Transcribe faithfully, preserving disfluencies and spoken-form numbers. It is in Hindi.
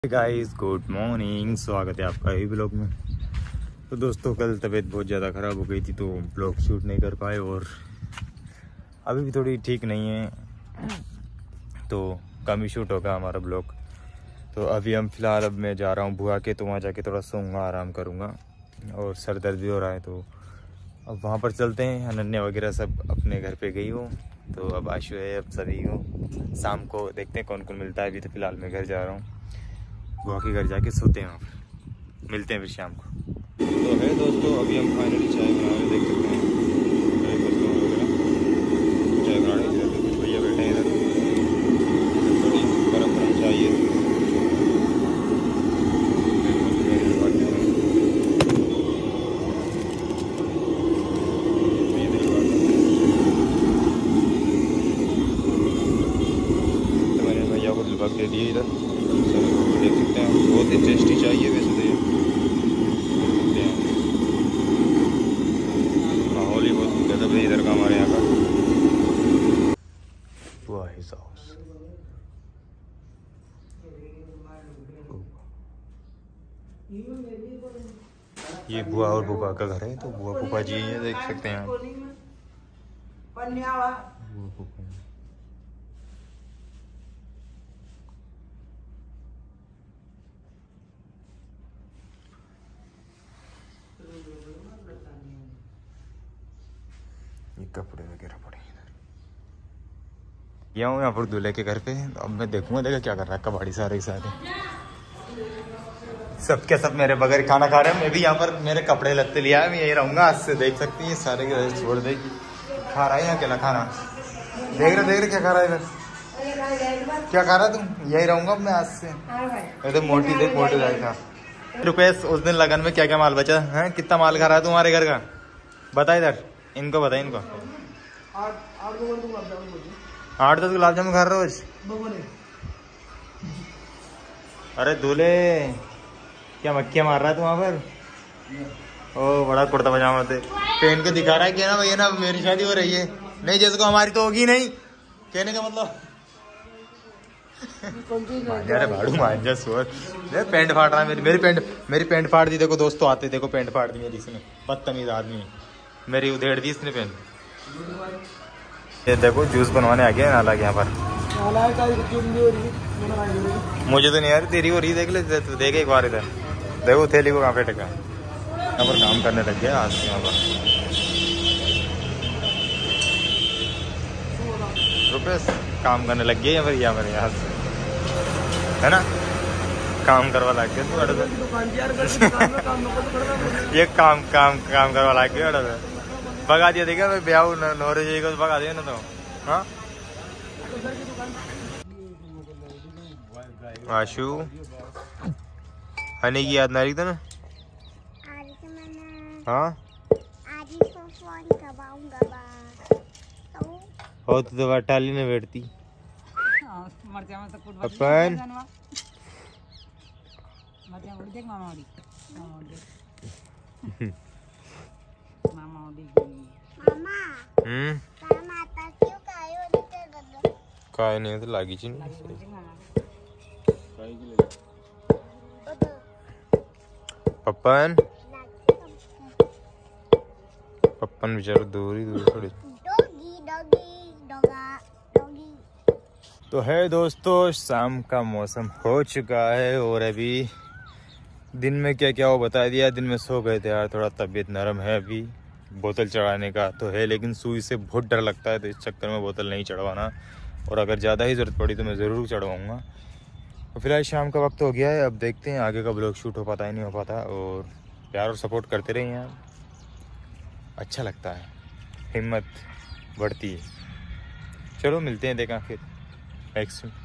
गाइस गुड मॉर्निंग, स्वागत है आपका ये ब्लॉग में। तो दोस्तों कल तबीयत बहुत ज़्यादा ख़राब हो गई थी तो ब्लॉग शूट नहीं कर पाए और अभी भी थोड़ी ठीक नहीं है तो कम ही शूट होगा हमारा ब्लॉग। तो अभी हम फ़िलहाल अब मैं जा रहा हूँ बुआ के, तो वहाँ जाके थोड़ा सोऊंगा, आराम करूँगा और सर दर्द भी हो रहा है। तो अब वहाँ पर चलते हैं। अनन्या वगैरह सब अपने घर पे गई हो, तो अब आशु है, अब सभी हो। शाम को देखते हैं कौन कौन मिलता है। अभी तो फ़िलहाल मैं घर जा रहा हूँ, बुआ के घर जाके सोते हैं, वहाँ पर मिलते हैं फिर शाम को। तो है दोस्तों, अभी हम फाइनली चाय बना रहे, देख सकते हैं चाय बना रहे हैं। कुछ भैया बैठे हैं इधर, थोड़ी गर्म गर्म चाय है। तो मैंने भैया को दिलबाग दे दिए इधर, देख सकते हैं। बहुत ही टेस्टी चाहिए वैसे तो ये, माहौल ही बहुत गजब है इधर का हमारे यहाँ का। बुआ हिज हाउस, ये बुआ और बुआ का घर है। तो बुआ फूफा जी ये देख सकते हैं आप। ये कपड़े वगैरह पड़े हैं इधर। गया हूँ यहाँ पर दूल्हे के घर पे। अब मैं देखूंगा, देखा क्या कर रहा है कबाड़ी सारे के सारे, सब के सब मेरे बगैर खाना खा रहे हैं। मैं भी यहाँ पर मेरे कपड़े लत्ते लिया है, मैं यही रहूंगा आज से। देख सकती है सारे के सारे छोड़ देगी, खा रहा है अकेला खाना। देख रहे देख रहे क्या खा रहा है इधर, क्या खा रहा है तुम? यही रहूंगा मैं आज से। मैं तो मोटी देख मोटी जाएगा। रुपेश उस दिन लगन में क्या क्या माल बचा है? कितना माल खा रहा है तुम्हारे घर का? बता इधर, इनको बता इनको। आठ दस गुलाब जामुन खा रहे रोज? अरे दूल्हे क्या मक्खियाँ मार रहा है तू वहाँ पर? ओ बड़ा कुर्ता पजामा थे पहन के दिखा रहा है कि ना भैया ना मेरी शादी हो रही है। नहीं जैसे को हमारी तो होगी नहीं, कहने का मतलब। अरे भाड़ू मान जा सोच, पैंट फाड़ रहा है मेरी मेरी पैंट मेरी पैंट फाड़ दी। देखो दोस्तों आते, देखो पैंट फाड़ दी मेरी इसने, बदतमीज आदमी मेरी उधेड़ दी इसने पैंट। ये देखो जूस बनवाने आ गया नाला के यहाँ पर। मुझे तो नहीं यार, तेरी हो रही, देख ले देख एक बार इधर देखो थैली को कहाँ पे टेका। यहाँ पर काम करने लग गया आज यहाँ पर। रुपेश काम करने लग गया यहाँ पर, यहाँ पर यहाँ से है ना, काम करवा लग गया ये काम काम काम करवा लग गया। भगा दिया देखा ब्याह नौरे जी को भगा दिया ना तो। हाँ आशु हनी की याद ना रही था ना? हाँ हो तो तो टाली ने बैठती अपन। हम्म काय नहीं तो लागी चीन पप्पन पप्पन बेचारा दूर ही दूर थोड़ी। तो है दोस्तों, शाम का मौसम हो चुका है और अभी दिन में क्या क्या वो बता दिया। दिन में सो गए थे यार, थोड़ा तबीयत नरम है। अभी बोतल चढ़ाने का तो है, लेकिन सुई से बहुत डर लगता है, तो इस चक्कर में बोतल नहीं चढ़वाना। और अगर ज़्यादा ही ज़रूरत पड़ी तो मैं ज़रूर चढ़वाऊँगा। तो फिलहाल शाम का वक्त हो गया है, अब देखते हैं आगे का ब्लॉग शूट हो पाता है नहीं हो पाता। और प्यार और सपोर्ट करते रहिए यार, अच्छा लगता है, हिम्मत बढ़ती है। चलो मिलते हैं, देखा फिर नेक्स्ट